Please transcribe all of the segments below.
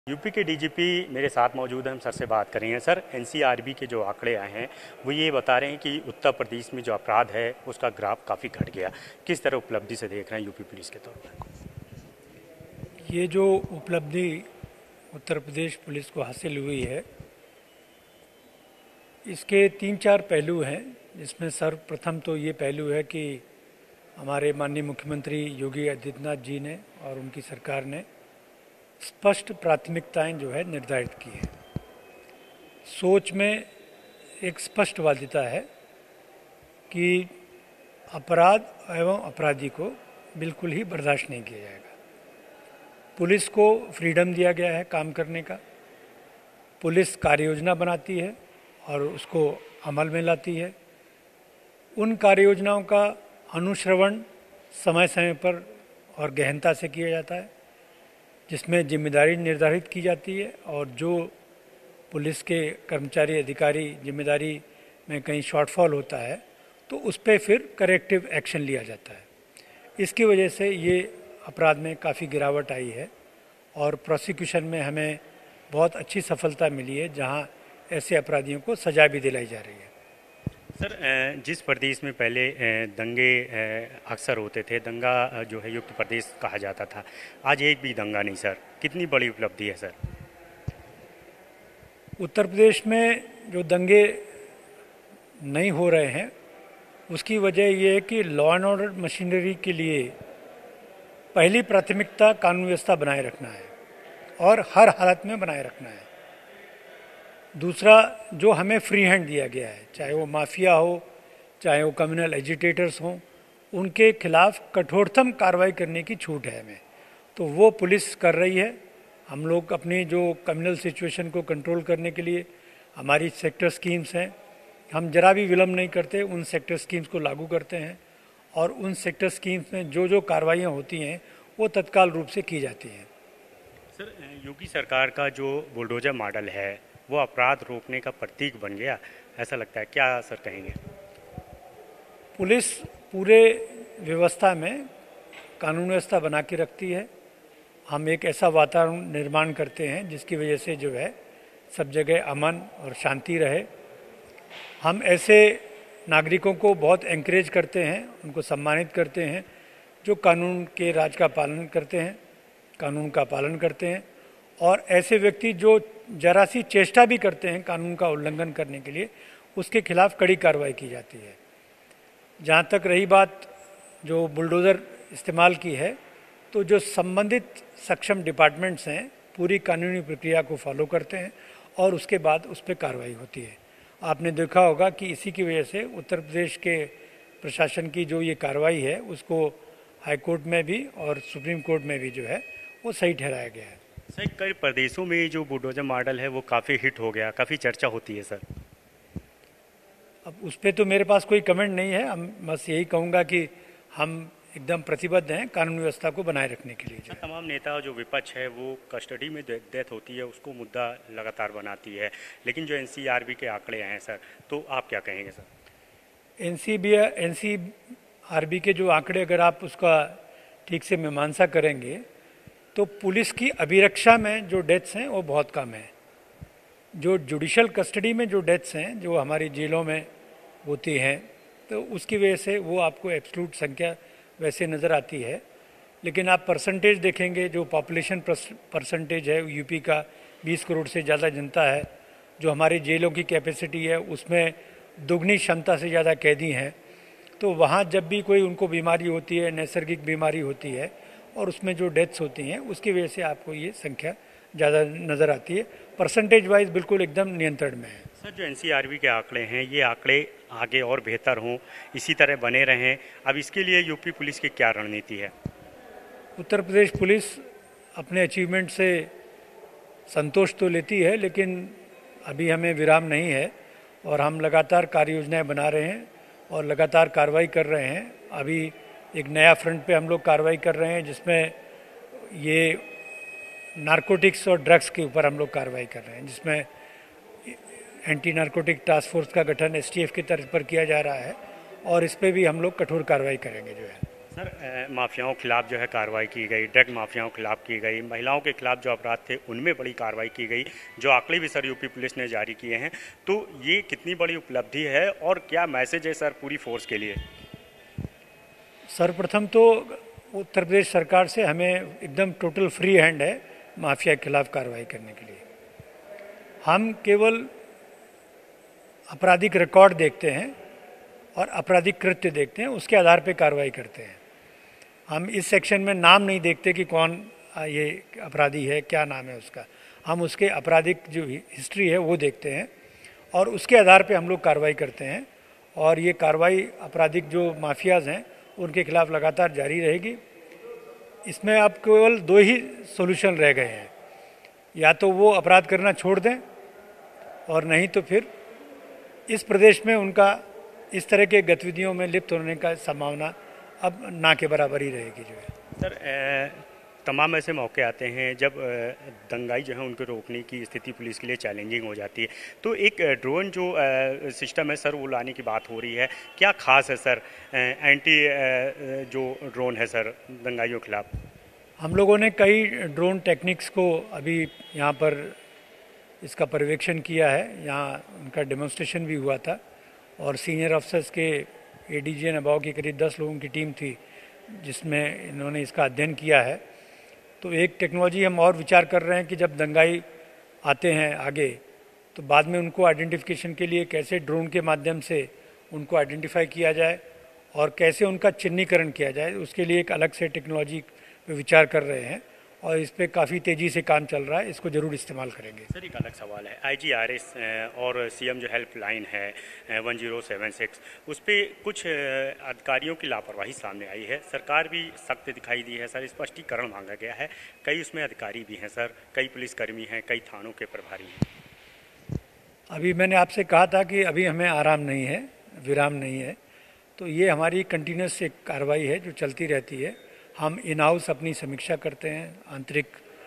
UP के DGP मेरे साथ मौजूद हैं। हम सर से बात करेंगे। सर, एनसीआरबी के जो आंकड़े आए हैं वो ये बता रहे हैं कि उत्तर प्रदेश में जो अपराध है उसका ग्राफ काफ़ी घट गया। किस तरह उपलब्धि से देख रहे हैं यूपी पुलिस के तौर पर? ये जो उपलब्धि उत्तर प्रदेश पुलिस को हासिल हुई है, इसके 3-4 पहलू हैं, जिसमें सर्वप्रथम तो ये पहलू है कि हमारे माननीय मुख्यमंत्री योगी आदित्यनाथ जी ने और उनकी सरकार ने स्पष्ट प्राथमिकताएं जो है निर्धारित की है। सोच में एक स्पष्टवादिता है कि अपराध एवं अपराधी को बिल्कुल ही बर्दाश्त नहीं किया जाएगा। पुलिस को फ्रीडम दिया गया है काम करने का। पुलिस कार्य योजना बनाती है और उसको अमल में लाती है। उन कार्य योजनाओं का अनुश्रवण समय समय पर और गहनता से किया जाता है, जिसमें जिम्मेदारी निर्धारित की जाती है और जो पुलिस के कर्मचारी अधिकारी जिम्मेदारी में कहीं शॉर्टफॉल होता है तो उस पर फिर करेक्टिव एक्शन लिया जाता है। इसकी वजह से ये अपराध में काफ़ी गिरावट आई है और प्रोसिक्यूशन में हमें बहुत अच्छी सफलता मिली है, जहां ऐसे अपराधियों को सजा भी दिलाई जा रही है। सर, जिस प्रदेश में पहले दंगे अक्सर होते थे, दंगा जो है युक्त प्रदेश कहा जाता था, आज एक भी दंगा नहीं। सर, कितनी बड़ी उपलब्धि है सर? उत्तर प्रदेश में जो दंगे नहीं हो रहे हैं उसकी वजह ये है कि लॉ एंड ऑर्डर मशीनरी के लिए पहली प्राथमिकता कानून व्यवस्था बनाए रखना है और हर हालत में बनाए रखना है। दूसरा, जो हमें फ्री हैंड दिया गया है, चाहे वो माफिया हो, चाहे वो कम्युनल एजिटेटर्स हों, उनके खिलाफ कठोरतम कार्रवाई करने की छूट है हमें, तो वो पुलिस कर रही है। हम लोग अपनी जो कम्युनल सिचुएशन को कंट्रोल करने के लिए हमारी सेक्टर स्कीम्स हैं, हम जरा भी विलम्ब नहीं करते, उन सेक्टर स्कीम्स को लागू करते हैं और उन सेक्टर स्कीम्स में जो जो कार्रवाइयाँ होती हैं वो तत्काल रूप से की जाती हैं। सर, योगी सरकार का जो बुलडोजर मॉडल है वो अपराध रोकने का प्रतीक बन गया, ऐसा लगता है, क्या सर कहेंगे? पुलिस पूरे व्यवस्था में कानून व्यवस्था बना के रखती है। हम एक ऐसा वातावरण निर्माण करते हैं जिसकी वजह से जो है सब जगह अमन और शांति रहे। हम ऐसे नागरिकों को बहुत एंकरेज करते हैं, उनको सम्मानित करते हैं जो कानून के राज का पालन करते हैं, कानून का पालन करते हैं, और ऐसे व्यक्ति जो जरा सी चेष्टा भी करते हैं कानून का उल्लंघन करने के लिए, उसके खिलाफ कड़ी कार्रवाई की जाती है। जहाँ तक रही बात जो बुलडोज़र इस्तेमाल की है, तो जो संबंधित सक्षम डिपार्टमेंट्स हैं पूरी कानूनी प्रक्रिया को फॉलो करते हैं और उसके बाद उस पर कार्रवाई होती है। आपने देखा होगा कि इसी की वजह से उत्तर प्रदेश के प्रशासन की जो ये कार्रवाई है उसको हाई कोर्ट में भी और सुप्रीम कोर्ट में भी जो है वो सही ठहराया गया है। सर, कई प्रदेशों में जो बुलडोजर मॉडल है वो काफ़ी हिट हो गया, काफ़ी चर्चा होती है सर। अब उस पर तो मेरे पास कोई कमेंट नहीं है। हम बस यही कहूँगा कि हम एकदम प्रतिबद्ध हैं कानून व्यवस्था को बनाए रखने के लिए। तमाम नेता जो विपक्ष है वो कस्टडी में डेथ होती है उसको मुद्दा लगातार बनाती है, लेकिन जो एनसीआरबी के आंकड़े आए हैं सर, तो आप क्या कहेंगे सर? एनसीआरबी के जो आंकड़े, अगर आप उसका ठीक से मीमांसा करेंगे तो पुलिस की अभिरक्षा में जो डेथ्स हैं वो बहुत कम है। जो जुडिशल कस्टडी में जो डेथ्स हैं जो हमारी जेलों में होती हैं, तो उसकी वजह से वो आपको एब्सोल्यूट संख्या वैसे नज़र आती है, लेकिन आप परसेंटेज देखेंगे, जो पॉपुलेशन परसेंटेज है यूपी का 20 करोड़ से ज़्यादा जनता है, जो हमारी जेलों की कैपेसिटी है उसमें दुगनी क्षमता से ज़्यादा कैदी हैं, तो वहाँ जब भी कोई उनको बीमारी होती है, नैसर्गिक बीमारी होती है और उसमें जो डेथ्स होती हैं उसकी वजह से आपको ये संख्या ज़्यादा नज़र आती है। परसेंटेज वाइज बिल्कुल एकदम नियंत्रण में है। सर, जो एनसीआरबी के आंकड़े हैं ये आंकड़े आगे और बेहतर हों, इसी तरह बने रहें, अब इसके लिए यूपी पुलिस की क्या रणनीति है? उत्तर प्रदेश पुलिस अपने अचीवमेंट से संतोष तो लेती है, लेकिन अभी हमें विराम नहीं है और हम लगातार कार्य योजनाएँ बना रहे हैं और लगातार कार्रवाई कर रहे हैं। अभी एक नया फ्रंट पे हम लोग कार्रवाई कर रहे हैं जिसमें ये नारकोटिक्स और ड्रग्स के ऊपर हम लोग कार्रवाई कर रहे हैं, जिसमें एंटी नारकोटिक टास्क फोर्स का गठन एसटीएफ की तर्ज पर किया जा रहा है और इस पर भी हम लोग कठोर कार्रवाई करेंगे जो है। सर माफियाओं के खिलाफ जो है कार्रवाई की गई, ड्रग माफियाओं के खिलाफ की गई, महिलाओं के खिलाफ जो अपराध थे उनमें बड़ी कार्रवाई की गई, जो आंकड़े भी सर यूपी पुलिस ने जारी किए हैं, तो ये कितनी बड़ी उपलब्धि है और क्या मैसेज है सर पूरी फोर्स के लिए? सर्वप्रथम तो उत्तर प्रदेश सरकार से हमें एकदम टोटल फ्री हैंड है माफिया के खिलाफ कार्रवाई करने के लिए। हम केवल आपराधिक रिकॉर्ड देखते हैं और आपराधिक कृत्य देखते हैं, उसके आधार पर कार्रवाई करते हैं। हम इस सेक्शन में नाम नहीं देखते कि कौन ये अपराधी है, क्या नाम है उसका। हम उसके आपराधिक जो हिस्ट्री है वो देखते हैं और उसके आधार पे हम लोग कार्रवाई करते हैं। और ये कार्रवाई आपराधिक जो माफियाज हैं उनके खिलाफ लगातार जारी रहेगी। इसमें अब केवल दो ही सॉल्यूशन रह गए हैं, या तो वो अपराध करना छोड़ दें और नहीं तो फिर इस प्रदेश में उनका इस तरह के गतिविधियों में लिप्त होने का संभावना अब ना के बराबर ही रहेगी जो है। सर तमाम ऐसे मौके आते हैं जब दंगाई जो है उनको रोकने की स्थिति पुलिस के लिए चैलेंजिंग हो जाती है, तो एक ड्रोन जो सिस्टम है सर वो लाने की बात हो रही है, क्या खास है सर एंटी जो ड्रोन है सर दंगाइयों के खिलाफ? हम लोगों ने कई ड्रोन टेक्निक्स को अभी यहाँ पर इसका पर्यवेक्षण किया है, यहाँ उनका डेमोन्स्ट्रेशन भी हुआ था और सीनियर अफसर्स के एडीजी एंड अबाव की करीब 10 लोगों की टीम थी जिसमें इन्होंने इसका अध्ययन किया है। तो एक टेक्नोलॉजी हम और विचार कर रहे हैं कि जब दंगाई आते हैं आगे तो बाद में उनको आइडेंटिफिकेशन के लिए कैसे ड्रोन के माध्यम से उनको आइडेंटिफाई किया जाए और कैसे उनका चिन्हीकरण किया जाए, उसके लिए एक अलग से टेक्नोलॉजी पे विचार कर रहे हैं और इस पर काफ़ी तेज़ी से काम चल रहा है, इसको ज़रूर इस्तेमाल करेंगे। सर एक अलग सवाल है, IGRS और सीएम जो हेल्पलाइन है 1076, उस पर कुछ अधिकारियों की लापरवाही सामने आई है, सरकार भी सख्त दिखाई दी है सर, स्पष्टीकरण मांगा गया है, कई उसमें अधिकारी भी हैं सर, कई पुलिसकर्मी हैं, कई थानों के प्रभारी हैं। अभी मैंने आपसे कहा था कि अभी हमें आराम नहीं है, विराम नहीं है, तो ये हमारी कंटिन्यूस एक कार्रवाई है जो चलती रहती है। हम इन हाउस अपनी समीक्षा करते हैं, आंतरिक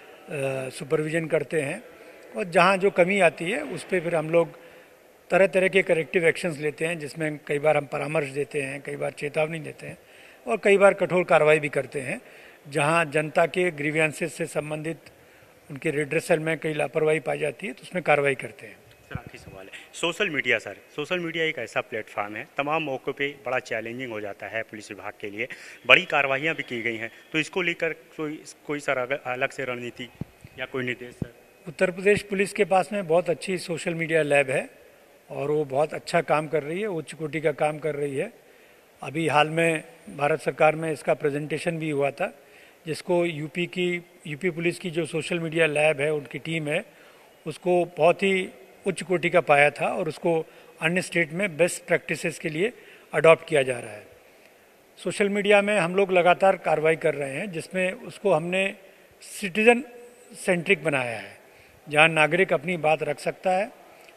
सुपरविजन करते हैं और जहाँ जो कमी आती है उस पर फिर हम लोग तरह तरह के करेक्टिव एक्शंस लेते हैं, जिसमें कई बार हम परामर्श देते हैं, कई बार चेतावनी देते हैं और कई बार कठोर कार्रवाई भी करते हैं। जहाँ जनता के ग्रीवियंसेस से संबंधित उनके रिड्रेसल में कई लापरवाही पाई जाती है तो उसमें कार्रवाई करते हैं। सर आखिरी सवाल है, social media sir, social media एक ऐसा प्लेटफॉर्म है, तमाम मौक़ों पे बड़ा चैलेंजिंग हो जाता है पुलिस विभाग के लिए, बड़ी कार्रवाइयाँ भी की गई हैं, तो इसको लेकर कोई सर अलग से रणनीति या कोई निर्देश सर? उत्तर प्रदेश पुलिस के पास में बहुत अच्छी सोशल मीडिया लैब है और वो बहुत अच्छा काम कर रही है, उच्च कोटि का काम कर रही है। अभी हाल में भारत सरकार में इसका प्रेजेंटेशन भी हुआ था, जिसको यूपी पुलिस की जो सोशल मीडिया लैब है, उनकी टीम है, उसको बहुत ही उच्च कोटि का पाया था और उसको अन्य स्टेट में बेस्ट प्रैक्टिसेस के लिए अडॉप्ट किया जा रहा है। सोशल मीडिया में हम लोग लगातार कार्रवाई कर रहे हैं, जिसमें उसको हमने सिटीजन सेंट्रिक बनाया है, जहां नागरिक अपनी बात रख सकता है,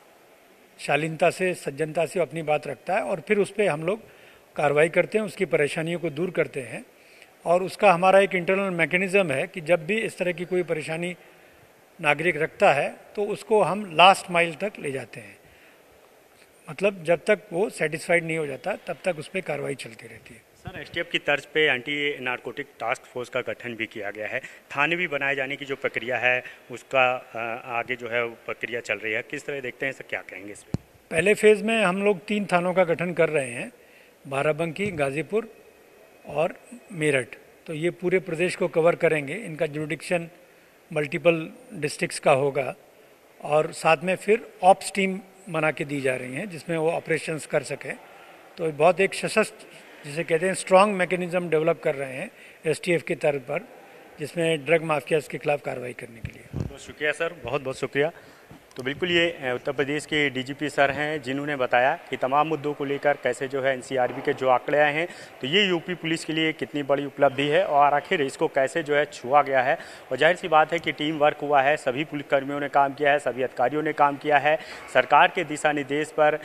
शालीनता से, सज्जनता से अपनी बात रखता है और फिर उस पर हम लोग कार्रवाई करते हैं, उसकी परेशानियों को दूर करते हैं। और उसका हमारा एक इंटरनल मैकेनिज़्म है कि जब भी इस तरह की कोई परेशानी नागरिक रखता है तो उसको हम लास्ट माइल तक ले जाते हैं, मतलब जब तक वो सेटिस्फाइड नहीं हो जाता तब तक उस पर कार्रवाई चलती रहती है। सर एसटीएफ की तर्ज पे एंटी नारकोटिक टास्क फोर्स का गठन भी किया गया है, थाने भी बनाए जाने की जो प्रक्रिया है उसका आगे जो है प्रक्रिया चल रही है, किस तरह देखते हैं सर, क्या कहेंगे इस पर? पहले फेज़ में हम लोग 3 थानों का गठन कर रहे हैं, बाराबंकी, गाजीपुर और मेरठ। तो ये पूरे प्रदेश को कवर करेंगे, इनका जुरिडिक्शन मल्टीपल डिस्ट्रिक्ट्स का होगा और साथ में फिर ऑप्स टीम बना के दी जा रही हैं जिसमें वो ऑपरेशंस कर सकें। तो बहुत एक सशक्त, जिसे कहते हैं स्ट्रांग मैकेनिज्म डेवलप कर रहे हैं एसटीएफ के तर्ज पर, जिसमें ड्रग माफियाज के खिलाफ कार्रवाई करने के लिए। बहुत बहुत शुक्रिया सर, बहुत बहुत शुक्रिया। तो बिल्कुल ये उत्तर प्रदेश के डीजीपी सर हैं जिन्होंने बताया कि तमाम मुद्दों को लेकर कैसे जो है एनसीआरबी के जो आंकड़े आए हैं तो ये यूपी पुलिस के लिए कितनी बड़ी उपलब्धि है और आखिर इसको कैसे जो है छुआ गया है। और जाहिर सी बात है कि टीम वर्क हुआ है, सभी पुलिसकर्मियों ने काम किया है, सभी अधिकारियों ने काम किया है। सरकार के दिशा निर्देश पर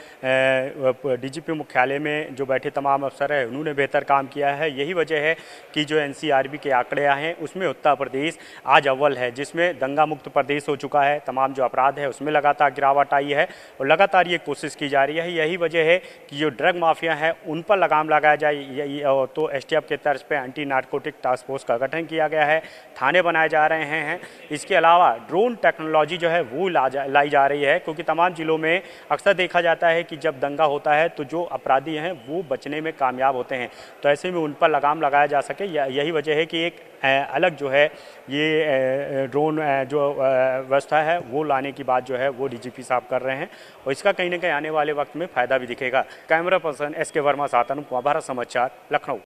डीजीपी मुख्यालय में जो बैठे तमाम अफसर हैं उन्होंने बेहतर काम किया है। यही वजह है कि जो एनसीआरबी के आंकड़े आए हैं उसमें उत्तर प्रदेश आज अव्वल है, जिसमें दंगा मुक्त प्रदेश हो चुका है, तमाम जो अपराध है उसमें उसमें लगातार गिरावट आई है और लगातार ये कोशिश की जा रही है। यही वजह है कि जो ड्रग माफिया है उन पर लगाम लगाया जाए। तो एसटीएफ के तर्ज पे एंटी नारकोटिक टास्क फोर्स का गठन किया गया है, थाने बनाए जा रहे हैं। इसके अलावा ड्रोन टेक्नोलॉजी जो है वो लाई जा रही है, क्योंकि तमाम जिलों में अक्सर देखा जाता है कि जब दंगा होता है तो जो अपराधी हैं वो बचने में कामयाब होते हैं। तो ऐसे में उन पर लगाम लगाया जा सके, यही वजह है कि एक अलग जो है ये ड्रोन जो व्यवस्था है वो लाने की बात जो है वो डीजीपी साहब कर रहे हैं और इसका कहीं ना कहीं आने वाले वक्त में फ़ायदा भी दिखेगा। कैमरा पर्सन SK वर्मा साथ अनुपमा, भारत समाचार, लखनऊ।